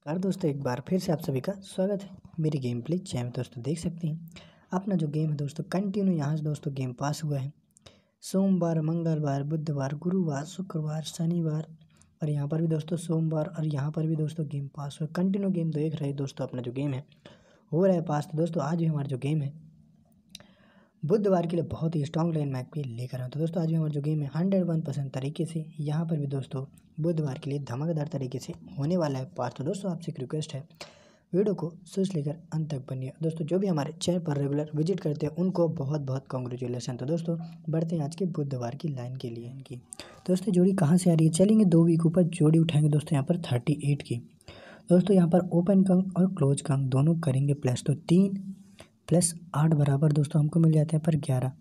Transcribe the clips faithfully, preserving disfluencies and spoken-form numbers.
नमस्कार दोस्तों, एक बार फिर से आप सभी का स्वागत है मेरी गेम प्ले चैनल में। दोस्तों देख सकते हैं अपना जो गेम है दोस्तों कंटिन्यू यहाँ से दोस्तों गेम पास हुआ है। सोमवार, मंगलवार, बुधवार, गुरुवार, शुक्रवार, शनिवार और यहाँ पर भी दोस्तों सोमवार और यहाँ पर भी दोस्तों गेम पास हुआ। कंटिन्यू गेम देख रहे दोस्तों, अपना जो गेम है हो रहा है पास। तो दोस्तों आज भी हमारा जो गेम है बुधवार के लिए बहुत ही स्ट्रॉन्ग लाइन मैप के लेकर आए। तो दोस्तों आज भी हमारा जो गेम है हंड्रेड वन परसेंट तरीके से यहाँ पर भी दोस्तों बुधवार के लिए धमाकेदार तरीके से होने वाला है पास। तो दोस्तों आपसे एक रिक्वेस्ट है, वीडियो को सोच लेकर अंत तक बनिए। दोस्तों जो भी हमारे चैनल पर रेगुलर विजिट करते हैं उनको बहुत बहुत कॉन्ग्रेचुलेसन। तो दोस्तों बढ़ते हैं आज के बुधवार की लाइन के लिए इनकी। दोस्तों जोड़ी कहाँ से आ रही है, चलेंगे दो वीक ऊपर जोड़ी उठाएंगे दोस्तों यहाँ पर थर्टी एट की। दोस्तों यहाँ पर ओपन कंग और क्लोज कंग दोनों करेंगे प्लस, तो तीन प्लस आठ बराबर दोस्तों हमको मिल जाते हैं पर ग्यारह।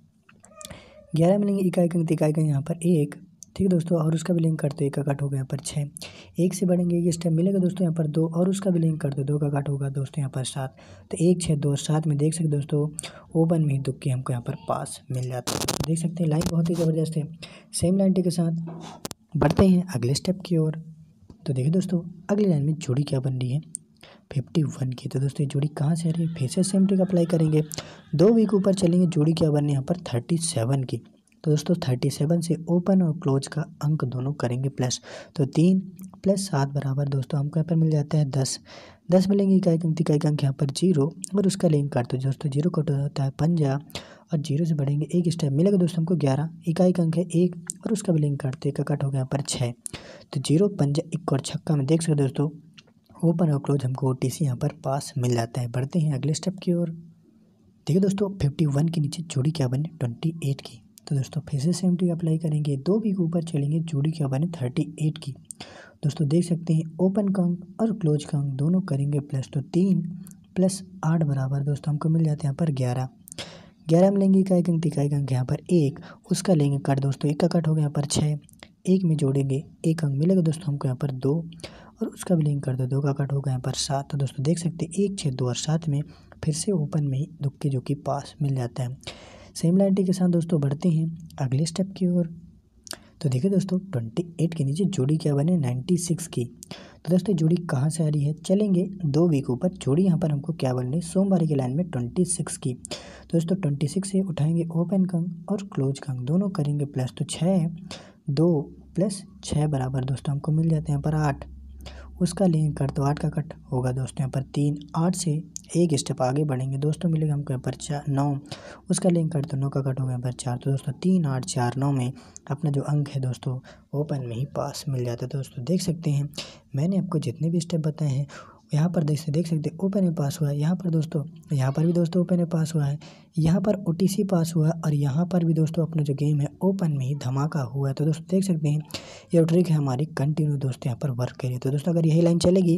ग्यारह मिलेंगे इकाई कंग तिकाई कंग यहाँ पर एक, ठीक है दोस्तों, और उसका भी लिंक करते एक का काट हो गया यहाँ पर छः। एक से बढ़ेंगे एक स्टेप मिलेगा दोस्तों यहाँ पर दो, और उसका भी लिंक करते दो का काट होगा दोस्तों यहाँ पर सात। तो एक छः दो सात में देख सकते दोस्तों ओपन में ही दुक्के हमको यहाँ पर पास मिल जाता है। तो देख सकते हैं लाइन बहुत ही ज़बरदस्त है। सेम लाइन के साथ बढ़ते हैं अगले स्टेप की ओर। तो देखिए दोस्तों अगली लाइन में जोड़ी क्या बन रही है फिफ्टी वन की। तो दोस्तों ये जोड़ी कहाँ से आ रही है, फिर से सेम ट्रिक अप्लाई करेंगे, दो वीक ऊपर चलेंगे, जोड़ी क्या बन रही है यहाँ पर थर्टी सेवन की। तो दोस्तों थर्टी सेवन से ओपन और क्लोज का अंक दोनों करेंगे प्लस, तो तीन प्लस सात बराबर दोस्तों हमको यहाँ पर मिल जाता है दस। दस मिलेंगे इकाई अंक इकाई अंक यहाँ पर जीरो, और उसका लिंक काटते दोस्तों जीरो कट होता है पंजा, और जीरो से बढ़ेंगे एक स्टेप मिलेगा दोस्तों हमको ग्यारह। इकाई अंक है एक, और उसका भी लिंक काटते एक का कट हो गया यहाँ पर छः। तो जीरो पंजा एक और छक्का में देख सकते दोस्तों ओपन और क्लोज हमको ओ टी सी यहाँ पर पास मिल जाता है। बढ़ते हैं अगले स्टेप की ओर। देखिए दोस्तों फिफ्टी वन के नीचे जोड़ी क्या बने ट्वेंटी एट की। तो दोस्तों फिर से सेम ट्रिक अप्लाई करेंगे, दो वीक ऊपर चलेंगे, जोड़ी क्या बने थर्टी एट की। दोस्तों देख सकते हैं ओपन का अंक और क्लोज का अंक दोनों करेंगे प्लस, तो तीन प्लस आठ बराबर दोस्तों हमको मिल जाते हैं यहाँ पर ग्यारह। ग्यारह में लेंगे इकाई अंक तिकाई अंक यहाँ पर एक, उसका लेंगे कट दोस्तों एक का कट हो गया यहाँ पर छः। एक में जोड़ेंगे एक अंक मिलेगा दोस्तों हमको यहाँ पर दो, और उसका भी लिंक कर दो दो का कट होगा यहाँ पर सात। तो दोस्तों देख सकते हैं एक छः दो और सात में फिर से ओपन में ही दुक्के जो कि पास मिल जाता है। सिमिलरिटी के साथ दोस्तों बढ़ते हैं अगले स्टेप की ओर। तो देखिए दोस्तों ट्वेंटी एट के नीचे जोड़ी क्या बने नाइन्टी सिक्स की। तो दोस्तों जोड़ी कहाँ से आ रही है, चलेंगे दो वीक ऊपर, जोड़ी यहाँ पर हमको क्या बन रही है सोमवार की लाइन में ट्वेंटी सिक्स की। तो दोस्तों ट्वेंटी सिक्स से उठाएंगे ओपन कंग और क्लोज कंग दोनों करेंगे प्लस, तो छः दो प्लस छः बराबर दोस्तों हमको मिल जाते हैं यहाँ पर आठ। उसका लिंक कर तो आठ का कट होगा दोस्तों यहाँ पर तीन, आठ से एक स्टेप आगे बढ़ेंगे दोस्तों मिलेगा हमको यहाँ पर चार नौ, उसका लिंक कर तो नौ का कट होगा यहाँ पर चार। तो दोस्तों तीन आठ चार नौ में अपना जो अंक है दोस्तों ओपन में ही पास मिल जाता है। दोस्तों देख सकते हैं मैंने आपको जितने भी स्टेप बताए हैं यहाँ पर देख देख सकते हैं ओपन में पास हुआ है, यहाँ पर दोस्तों यहाँ पर भी दोस्तों ओपन में पास हुआ है, यहाँ पर ओ टी सी पास हुआ है, और यहाँ पर भी दोस्तों अपना जो गेम है ओपन में ही धमाका हुआ है। तो दोस्तों देख सकते हैं ये ट्रिक है हमारी कंटिन्यू दोस्तों यहाँ पर वर्क करिए। तो दोस्तों अगर यही लाइन चलेगी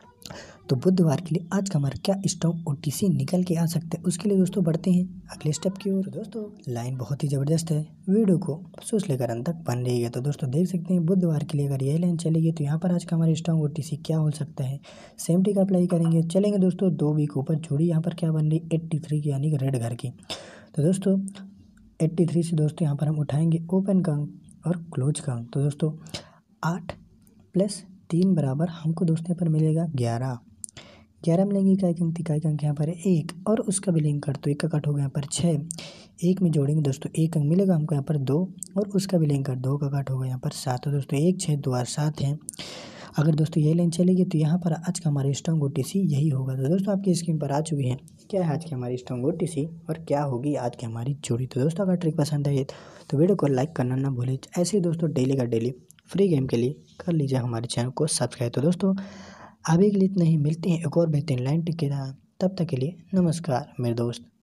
तो बुधवार के लिए आज का हमारा क्या स्टॉक ओ टी सी निकल के आ सकते हैं, उसके लिए दोस्तों बढ़ते हैं अगले स्टेप की ओर। दोस्तों लाइन बहुत ही ज़बरदस्त है, वीडियो को सोच लेकर अंत तक बन रही है। तो दोस्तों देख सकते हैं बुधवार के लिए अगर यही लाइन चलेगी तो यहाँ पर आज का हमारा स्टॉक ओ टी सी क्या हो सकता है। सेम ट्रिक अप्लाई करेंगे, चलेंगे दोस्तों दो वीक ऊपर, जोड़ी यहाँ पर क्या बन रही एट्टी थ्री की यानी कि रेड घर की। तो दोस्तों एट्टी थ्री से दोस्तों यहाँ पर हम उठाएंगे ओपन का अंक और क्लोज का अंक। तो दोस्तों आठ प्लस तीन बराबर हमको दोस्तों यहाँ पर मिलेगा ग्यारह। ग्यारह में लेंगे इकाई अंक तिकाई अंक यहाँ पर है एक, और उसका भी लिंक कर तो एक का कट होगा यहाँ पर छः। एक में जोड़ेंगे दोस्तों एक अंक मिलेगा हमको यहाँ पर दो, और उसका भी लिंक कर दो का कट होगा यहाँ पर सात। तो दोस्तों एक छः दो और सात है। अगर दोस्तों ये लाइन चलेगी तो यहाँ पर आज का हमारा स्ट्रॉन्ग ओ टी सी यही होगा। तो दोस्तों आपकी स्क्रीन पर आ चुकी है क्या है आज की हमारी स्ट्रॉन्ग ओ टी सी और क्या होगी आज की हमारी जोड़ी। तो दोस्तों अगर ट्रिक पसंद है तो वीडियो को लाइक करना ना भूलें। ऐसे ही दोस्तों डेली का डेली फ्री गेम के लिए कर लीजिए हमारे चैनल को सब्सक्राइब। तो दोस्तों अभी के लिए इतना ही, मिलते हैं एक और बेहतरीन लाइन टिक के रहा, तब तक के लिए नमस्कार मेरे दोस्त।